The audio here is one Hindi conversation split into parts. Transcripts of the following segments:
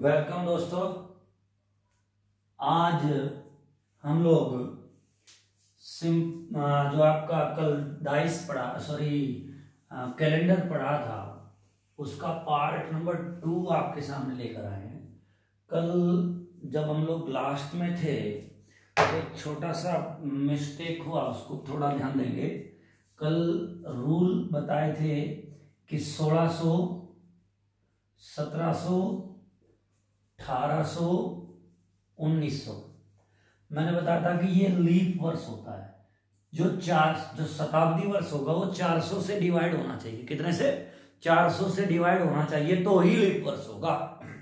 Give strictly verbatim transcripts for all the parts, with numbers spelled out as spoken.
वेलकम दोस्तों। आज हम लोग सिम जो आपका कल डाइस पढ़ा सॉरी कैलेंडर पढ़ा था उसका पार्ट नंबर टू आपके सामने लेकर आए हैं। कल जब हम लोग लास्ट में थे तो एक छोटा सा मिस्टेक हुआ, उसको थोड़ा ध्यान देंगे। कल रूल बताए थे कि सोलह सौ, सत्रह सौ, अठारह सौ, उन्नीस सौ। मैंने बताया था कि ये लीप वर्ष होता है। जो चार जो शताब्दी वर्ष होगा वो चार सौ से डिवाइड होना चाहिए। कितने से? चार सौ से डिवाइड होना चाहिए तो ही लीप वर्ष होगा।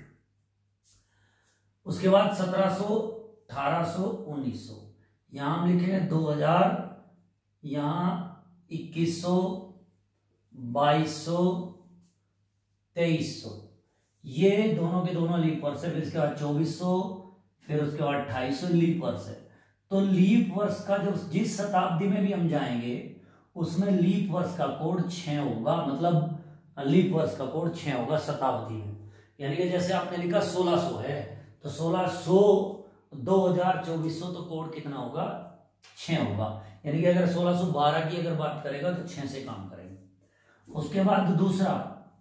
उसके बाद सत्रह सौ, अठारह सौ, उन्नीस सौ। यहां हम लिखेंगे दो हजार, यहां इक्कीस सौ, बाईस सौ, तेईस सौ। ये दोनों के दोनों लीप वर्ष है। फिर इसके बाद चौबीस सौ, फिर उसके बाद अट्ठाईस सौ लीप वर्ष है। तो लीप वर्ष का जो जिस शताब्दी में भी हम जाएंगे उसमें लीप वर्ष का कोड छह होगा। मतलब लीप वर्ष का कोड छह होगा शताब्दी में। यानी कि जैसे आपने लिखा सोलह सौ है तो सोलह सौ, दो हजार, चौबीस सौ, तो कोड कितना होगा? छह होगा। यानी कि अगर सोलह सौ बारह की अगर बात करेगा तो छह से काम करेंगे। उसके बाद दूसरा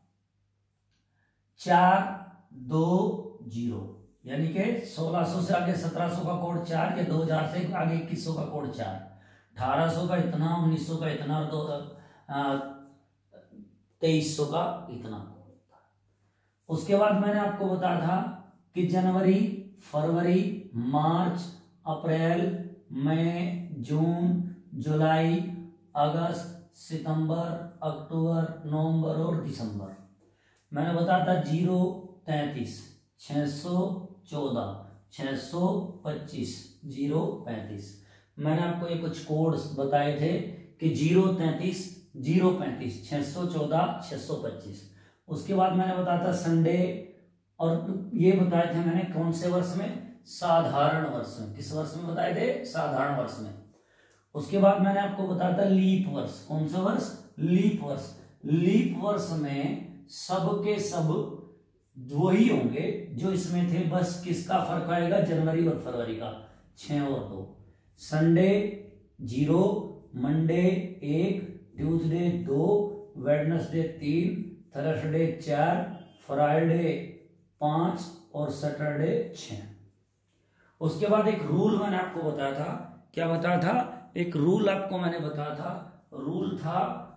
चार दो जीरो, यानी कि सोलह सौ से आगे सत्रह सौ का कोड चार, या दो हजार से आगे इक्कीस सौ का कोड चार, अठारह सौ का इतना, उन्नीस सौ का इतना, और दो तेईस सौ का इतना कोड था। उसके बाद मैंने आपको बताया था कि जनवरी, फरवरी, मार्च, अप्रैल, मई, जून, जुलाई, अगस्त, सितंबर, अक्टूबर, नवंबर और दिसंबर। मैंने बताया था जीरो तैतीस, छह सौ चौदह, छह सौ पच्चीस, जीरो पैंतीस। मैंने आपको ये कुछ कोड्स बताए थे कि जीरो तैतीस, जीरो पैंतीस, छह सौ चौदह, छह सौ पच्चीस। उसके बाद मैंने बताया था संडे, और ये बताए थे मैंने कौन से वर्ष में? साधारण वर्ष में। किस वर्ष में बताए थे? साधारण वर्ष में। उसके बाद मैंने आपको बताया था लीप वर्ष। कौन सा वर्ष? लीप वर्ष। लीप वर्ष में सब के सब वही होंगे जो इसमें थे, बस किसका फर्क आएगा? जनवरी और फरवरी का, छह और दो। संडे जीरो, मंडे एक, ट्यूसडे दो, वेडनेसडे तीन, थर्सडे चार, फ्राइडे पांच और सैटरडे छह। उसके बाद एक रूल मैंने आपको बताया था। क्या बताया था? एक रूल आपको मैंने बताया था। रूल था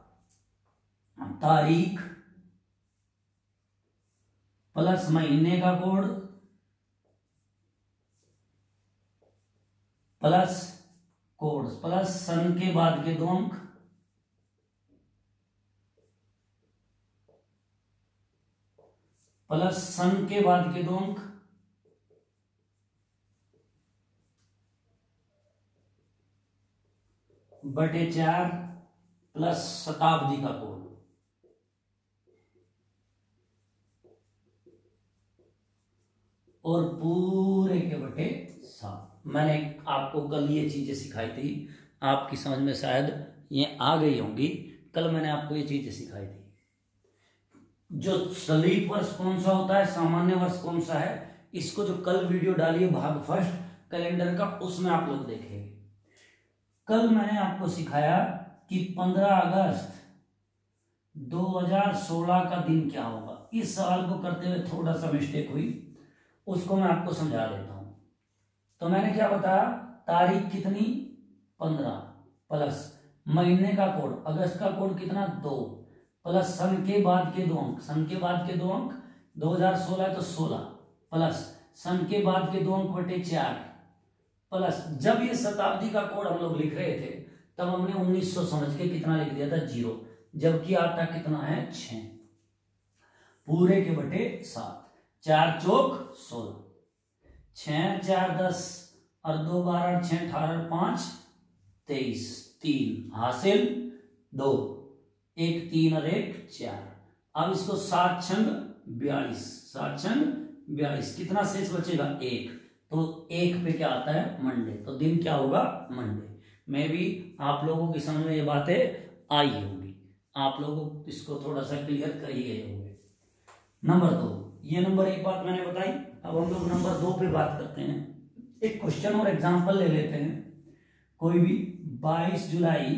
तारीख प्लस महीने का कोड प्लस कोड प्लस सन के बाद के दो अंक प्लस सन के बाद के दो अंक बटे चार प्लस शताब्दी का कोड। और पूरे के बटे सात। मैंने आपको कल ये चीजें सिखाई थी, आपकी समझ में शायद ये आ गई होंगी। कल मैंने आपको ये चीजें सिखाई थी। जो लीप वर्ष कौन सा होता है, सामान्य वर्ष कौन सा है, इसको जो कल वीडियो डाली है भाग फर्स्ट कैलेंडर का, उसमें आप लोग देखेंगे। कल मैंने आपको सिखाया कि पंद्रह अगस्त दो हजार सोलह का दिन क्या होगा। इस सवाल को करते हुए थोड़ा सा मिस्टेक हुई, उसको मैं आपको समझा देता हूं। तो मैंने क्या बताया? तारीख कितनी? पंद्रह, प्लस महीने का कोड, अगस्त का कोड कितना? दो, प्लस सन के बाद के दो अंक, सन के बाद के दो अंक दो हजार सोलह तो सोलह, प्लस सन के बाद के दो अंक बटे चार, प्लस जब ये शताब्दी का कोड हम लोग लिख रहे थे तब हमने उन्नीस सौ समझ के कितना लिख दिया था? जीरो, जबकि आता कितना है? छह, पूरे के बटे सात। चार चौक सोलह, छह चार दस और दो बारह, छह अठारह, पांच तेईस, तीन हासिल दो, एक तीन और एक चार। अब इसको सात छंग बयालीस, सात छंग बयालीस, कितना शेष बचेगा? एक। तो एक पे क्या आता है? मंडे। तो दिन क्या होगा? मंडे। मैं भी आप लोगों की समझ में ये बातें आई होंगी, आप लोगों इसको थोड़ा सा क्लियर कर ही गए होंगे। नंबर दो, ये नंबर एक बात मैंने बताई। अब हम लोग नंबर दो पे बात करते हैं। एक क्वेश्चन और एग्जांपल ले लेते हैं कोई भी। बाईस जुलाई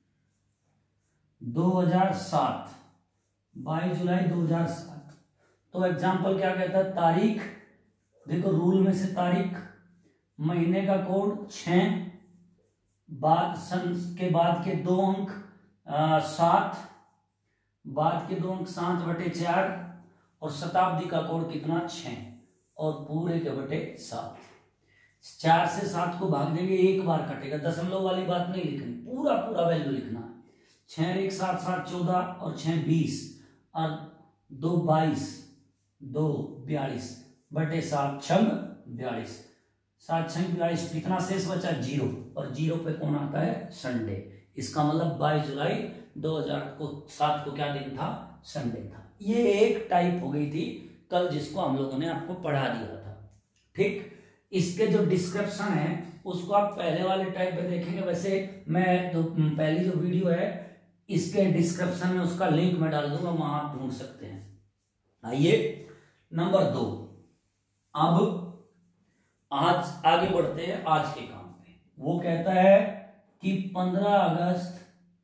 दो हजार सात, बाईस जुलाई दो हजार सात। तो एग्जांपल क्या कहता है, तारीख, देखो रूल में से तारीख, महीने का कोड छः, बाद सन के बाद के दो अंक सात, बाद के दो अंक सात बटे चार, और शताब्दी का कोड कितना छः, और पूरे के बटे सात। चार से सात को भाग देंगे, एक बार कटेगा, दशमलव वाली बात नहीं लिखनी, पूरा पूरा वैल्यू लिखना है। छः एक सात, सात चौदह, और छः बीस, और दो बाईस, दो बयालीस बटे सात छंग बयालीस, सात छंग बयालीस, कितना शेष बचा, जीरो, और जीरो पे कौन आता है, संडे। इसका मतलब बाईस जुलाई दो हजार को सात को क्या दिन था, संडे था। ये एक टाइप हो गई थी कल जिसको हम लोगों ने आपको पढ़ा दिया था। ठीक, इसके जो डिस्क्रिप्शन है उसको आप पहले वाले टाइप पे देखेंगे। वैसे मैं तो पहली जो वीडियो है इसके डिस्क्रिप्शन में उसका लिंक मैं डाल दूंगा, वहां आप ढूंढ सकते हैं। आइए नंबर दो, अब आज आगे बढ़ते हैं आज के काम पे। वो कहता है कि पंद्रह अगस्त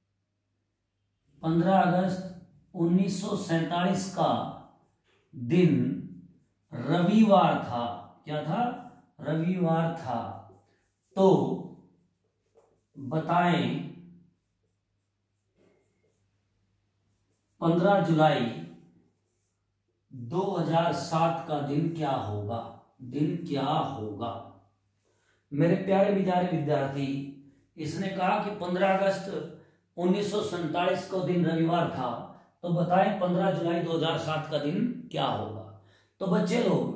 पंद्रह अगस्त उन्नीस सौ सैतालीस का दिन रविवार था। क्या था, रविवार था। तो बताएं पंद्रह जुलाई दो हजार सात का दिन क्या होगा, दिन क्या होगा। मेरे प्यारे प्यारे विद्यार्थी, इसने कहा कि पंद्रह अगस्त उन्नीस सौ सैतालीस को दिन रविवार था, तो बताएं पंद्रह जुलाई दो हजार सात का दिन क्या होगा। तो बच्चे लोग,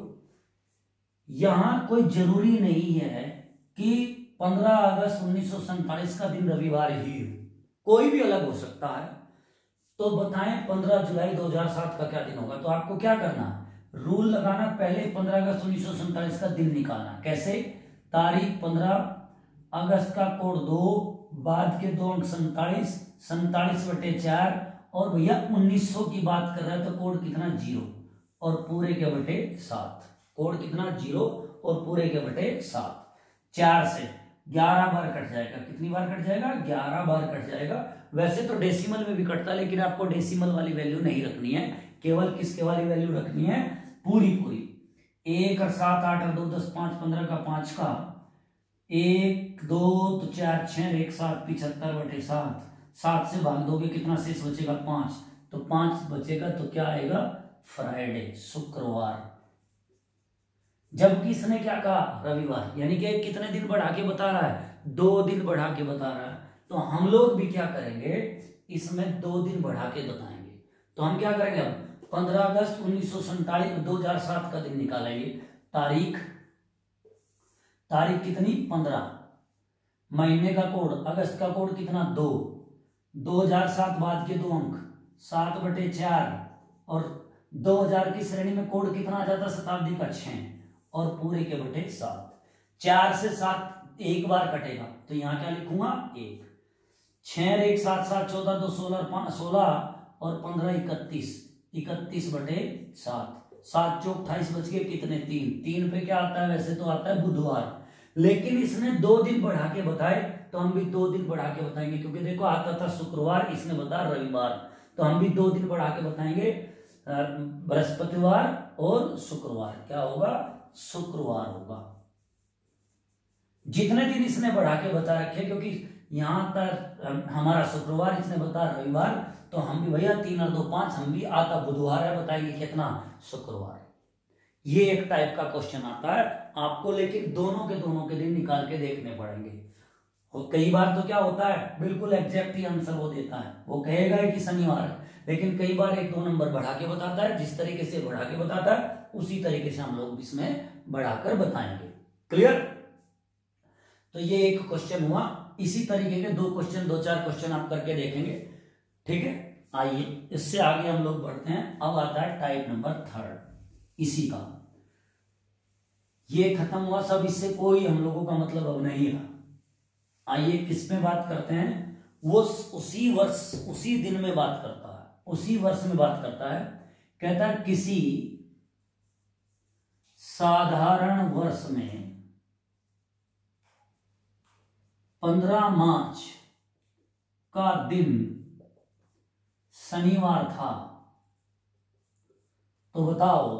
यहां कोई जरूरी नहीं है कि पंद्रह अगस्त उन्नीस सौ सैतालीस का दिन रविवार ही हो, कोई भी अलग हो सकता है। तो बताएं पंद्रह जुलाई दो हजार सात का क्या दिन होगा। तो आपको क्या करना, रूल लगाना, पहले पंद्रह अगस्त उन्नीस सौ सैतालीस का दिन निकालना। कैसे, तारीख पंद्रह, अगस्त का कोड दो, बाद के दो अंक सैतालीस, सैतालीस बटे चार, और भैया उन्नीस सौ की बात कर रहा है तो कोड कितना, जीरो, और पूरे के बटे सात। कोड कितना, जीरो, और पूरे के बटे सात। चार से ग्यारह बार कट जाएगा, कितनी बार कट जाएगा, ग्यारह बार कट जाएगा। वैसे तो डेसिमल में भी कटता है, लेकिन आपको डेसिमल वाली वैल्यू नहीं रखनी है, केवल किसके वाली वैल्यू रखनी है, पूरी पूरी। एक और सात, आठ और दो दस, पांच पंद्रह का पांच का, एक दो तो चार, छह एक सात, पिछहत्तर बटे सात। सात से भाग दोगे कितना शेष बचेगा, पांच, तो पांच बचेगा तो क्या आएगा, फ्राइडे, शुक्रवार। जबकि इसने क्या कहा, रविवार, यानी कि कितने दिन बढ़ा के बता रहा है, दो दिन बढ़ा के बता रहा है। तो हम लोग भी क्या करेंगे, इसमें दो दिन बढ़ा के बताएंगे। तो हम क्या करेंगे, अब पंद्रह अगस्त उन्नीस सौ सैतालीस दो हजार सात का दिन निकालेंगे। तारीख तारीख कितनी, पंद्रह, महीने का कोड, अगस्त का कोड कितना, दो, दो हजार सात बाद के दो अंक, सात बटे चार, और दो हजार की श्रेणी में कोड कितना आ जाता, शताब्दी का छह, और पूरे के बटे सात। चार से सात एक बार कटेगा, तो यहां क्या लिखूंगा, एक। छह एक सात, सात चौदह, दो सोलह, सोलह, और पंद्रह इकतीस, इकतीस बटे सात। सात चौक अट्ठाईस बच गए, कितने, तीन। तीन पे क्या आता है, वैसे तो आता है बुधवार, लेकिन इसने दो दिन बढ़ा के बताए, तो हम भी दो दिन बढ़ा के बताएंगे। क्योंकि देखो आता था शुक्रवार, इसने बताया रविवार, तो हम भी दो दिन बढ़ा के बताएंगे, बृहस्पतिवार और शुक्रवार। क्या होगा, शुक्रवार होगा। जितने दिन इसने बढ़ा के बता रखे, क्योंकि यहां तक हमारा शुक्रवार, इसने बताया रविवार, तो हम भी भैया तीन और दो पांच, हम भी आता बुधवार है, बताएंगे कितना, शुक्रवार। ये एक टाइप का क्वेश्चन आता है आपको, लेकिन दोनों के दोनों के दिन निकाल के देखने पड़ेंगे। और कई बार तो क्या होता है, बिल्कुल एग्जैक्ट ही आंसर वो देता है, वो कहेगा कि शनिवार है, लेकिन कई बार एक दो नंबर बढ़ा के बताता है। जिस तरीके से बढ़ा के बताता है उसी तरीके से हम लोग इसमें बढ़ाकर बताएंगे। क्लियर। तो ये एक क्वेश्चन हुआ। इसी तरीके के दो क्वेश्चन, दो चार क्वेश्चन आप करके देखेंगे। ठीक है, आइए इससे आगे हम लोग बढ़ते हैं। अब आता है टाइप नंबर थर्ड, इसी का। ये खत्म हुआ सब, इससे कोई हम लोगों का मतलब अब नहीं रहा। आइए किस में बात करते हैं, वो उसी वर्ष उसी दिन में बात करता है, उसी वर्ष में बात करता है। कहता है किसी साधारण वर्ष में पंद्रह मार्च का दिन शनिवार था, तो बताओ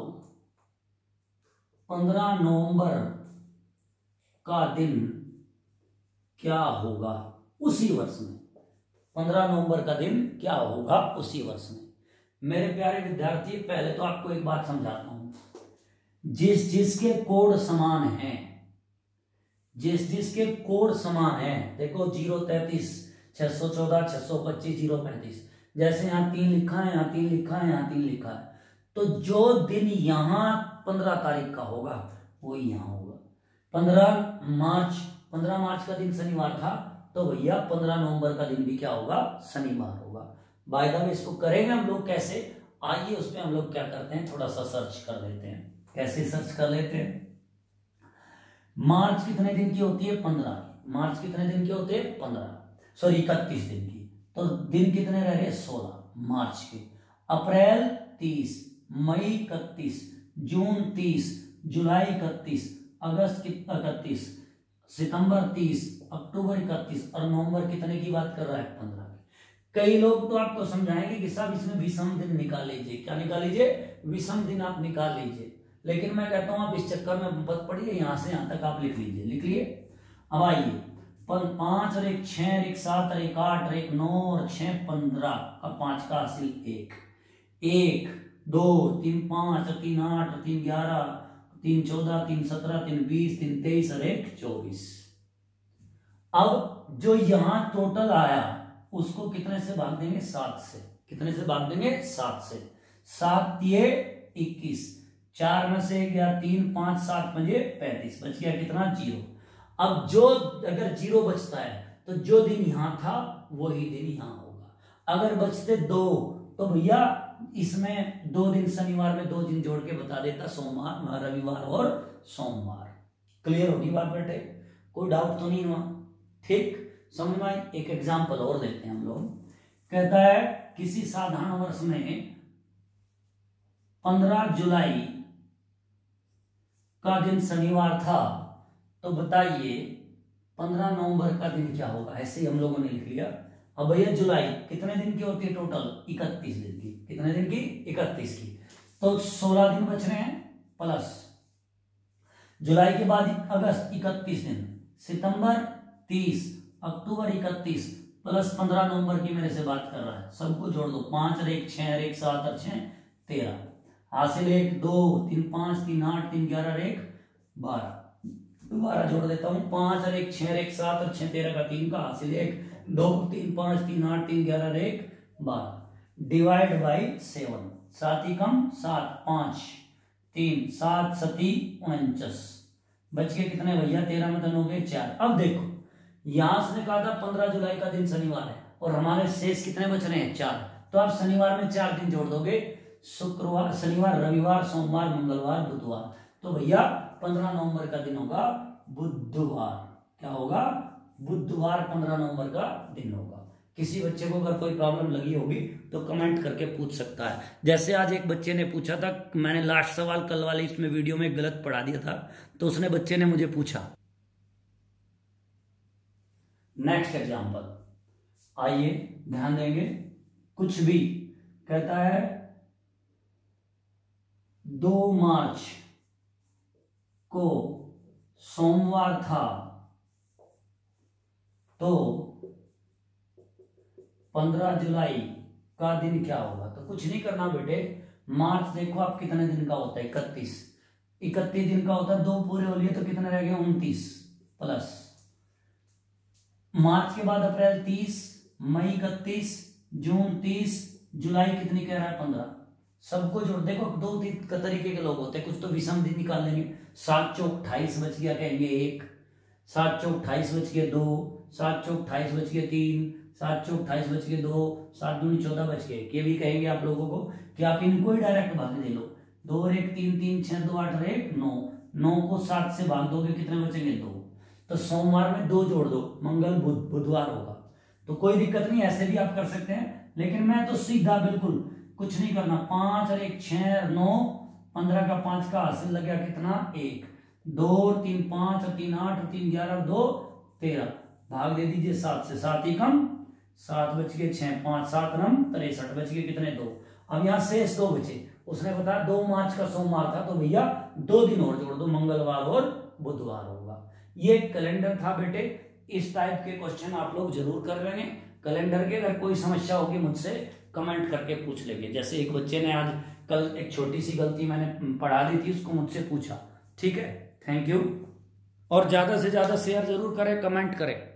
पंद्रह नवंबर का दिन क्या होगा उसी वर्ष में। पंद्रह नवंबर का दिन क्या होगा उसी वर्ष में। मेरे प्यारे विद्यार्थी, पहले तो आपको एक बात समझाता हूं, जिस जिसके कोड समान हैं, जिस जिसके कोड समान है, देखो जीरो तैतीस, छह सौ चौदह, छह सौ पच्चीस, जीरो पैंतीस, जैसे यहाँ तीन लिखा है, यहाँ तीन लिखा है, यहाँ तीन लिखा है, तो जो दिन यहाँ पंद्रह तारीख का होगा वही यहाँ होगा। पंद्रह मार्च पंद्रह मार्च का दिन शनिवार था, तो भैया पंद्रह नवंबर का दिन भी क्या होगा, शनिवार होगा। बाय द वे इसको करेंगे हम लोग कैसे, आइए उसमें हम लोग क्या करते हैं, थोड़ा सा सर्च कर लेते हैं। कैसे सर्च कर लेते हैं, मार्च कितने दिन की होती है, पंद्रह। मार्च कितने दिन की होते हैं, पंद्रह, सॉरी इकतीस दिन की, तो दिन कितने रह रहे, सोलह मार्च के। अप्रैल तीस, मई इकतीस, जून तीस, जुलाई इकतीस, अगस्त इकतीस, सितंबर तीस, अक्टूबर इकतीस, और नवंबर कितने की बात कर रहा है, पंद्रह। कई लोग तो आपको समझाएंगे कि साहब इसमें विषम दिन निकाल लीजिए। क्या निकाल लीजिए, विषम दिन आप निकाल लीजिए, लेकिन मैं कहता हूं आप इस चक्कर में मत पड़िए, यहां से यहां तक आप लिख लीजिए। लिख लिए। अब आइए, पांच और एक छह, और एक सात, और एक आठ, और एक नौ, और छह पंद्रह, और पांच का हासिल एक, एक दो तीन पांच, और तीन आठ, और तीन ग्यारह, तीन चौदह, तीन सत्रह, तीन बीस, तीन तेईस, और एक चौबीस। अब जो यहां टोटल आया उसको कितने से भाग देंगे, सात से। कितने से भाग देंगे, सात से। सात ये इक्कीस, चार में से गया तीन, पांच, सात बजे पैंतीस, बच गया कितना, जीरो। अब जो अगर जीरो बचता है तो जो दिन यहां था वही दिन यहां होगा। अगर बचते दो तो भैया इसमें दो दिन, शनिवार में दो दिन जोड़ के बता देता, सोमवार, रविवार और सोमवार। क्लियर होगी बात बेटे, कोई डाउट तो नहीं हुआ, ठीक समझ में। एक एग्जांपल और देते हैं हम लोग। कहता है किसी साधारण वर्ष में पंद्रह जुलाई का दिन शनिवार था, तो बताइए पंद्रह नवंबर का दिन क्या होगा। ऐसे ही हम लोगों ने लिख लिया। अब भैया जुलाई कितने दिन की होती है टोटल, इकतीस दिन की। कितने दिन की, इकतीस की, तो सोलह दिन बच रहे हैं, प्लस जुलाई के बाद अगस्त इकतीस दिन, सितंबर तीस, अक्टूबर इकतीस, प्लस पंद्रह नवंबर की मेरे से बात कर रहा है, सबको जोड़ दो, पांच और एक छह, और एक सात, और छह तेरह, हासिल एक दो, तीन पांच, तीन आठ, तीन ग्यारह, और एक बारह। दोबारा जोड़ देता हूं, पांच और एक छह, और एक सात, और छह तेरह का तीन का हासिल एक दो, तीन पांच, तीन आठ, तीन ग्यारह, और एक बारह। डिवाइड बाई सेवन, सात ही कम सात, पांच तीन, सात सती उनचास, बच गए कितने भैया, तेरह में तीन हो गए चार। अब देखो यहां से कहा था पंद्रह जुलाई का दिन शनिवार है, और हमारे शेष कितने बच रहे हैं, चार। तो आप शनिवार में चार दिन जोड़ दोगे, शुक्रवार, शनिवार, रविवार, सोमवार, मंगलवार, बुधवार, तो भैया पंद्रह नवंबर का दिन होगा बुधवार। क्या होगा, बुधवार पंद्रह नवंबर का दिन होगा। किसी बच्चे को अगर कोई प्रॉब्लम लगी होगी तो कमेंट करके पूछ सकता है। जैसे आज एक बच्चे ने पूछा था, मैंने लास्ट सवाल कल वाले इसमें वीडियो में गलत पढ़ा दिया था, तो उसने बच्चे ने मुझे पूछा। नेक्स्ट एग्जांपल, आइए ध्यान देंगे। कुछ भी कहता है दो मार्च को सोमवार था, तो पंद्रह जुलाई का दिन क्या होगा। तो कुछ नहीं करना बेटे, मार्च देखो आप कितने दिन का होता है, इकतीस, इकतीस दिन का होता है, दो पूरे हो लिए तो कितने रह गए, उनतीस, प्लस मार्च के बाद अप्रैल तीस, मई इकतीस, जून तीस, जुलाई कितनी कह रहा है, पंद्रह। सबको जोड़, देखो दो तीन तरीके के लोग होते हैं, कुछ तो विषम दिन निकाल लेंगे, सात चौक अट्ठाईस बच गया, कहेंगे एक, सात चौक अट्ठाईस बच गए दो, सात चौक अट्ठाईस बच गए तीन, सात चौक अट्ठाईस बच गए दो, सात दूनी चौदह बच गए। ये भी कहेंगे आप लोगों को कि आप इनको ही डायरेक्ट भाग दे लो, दो और एक तीन, तीन छह दो आठ और एक नौ, नौ को सात से भाग दोगे कितने बचेंगे, दो। तो सोमवार में दो जोड़ दो, मंगल बुध, बुधवार होगा। तो कोई दिक्कत नहीं, ऐसे भी आप कर सकते हैं, लेकिन मैं तो सीधा बिल्कुल कुछ नहीं करना, पांच और एक छह, नौ, पंद्रह का पांच का हासिल लग गया कितना, एक। दो और तीन पांच और तीन आठ और तीन ग्यारह और दो तेरह, भाग दे दीजिए सात से, सात ही कम सात बच के छह, पांच सात नम तिरसठ, बच के कितने, दो। अब यहाँ शेष दो बचे, उसने बताया दो मार्च का सोमवार था, तो भैया दो दिन और जोड़ दो, मंगलवार और बुधवार होगा। ये कैलेंडर था बेटे। इस टाइप के क्वेश्चन आप लोग जरूर कर लेंगे कैलेंडर के। अगर कोई समस्या होगी मुझसे कमेंट करके पूछ लेंगे। जैसे एक बच्चे ने आज कल एक छोटी सी गलती मैंने पढ़ा दी थी, उसको मुझसे पूछा। ठीक है, थैंक यू। और ज्यादा से ज्यादा शेयर जरूर करें, कमेंट करें।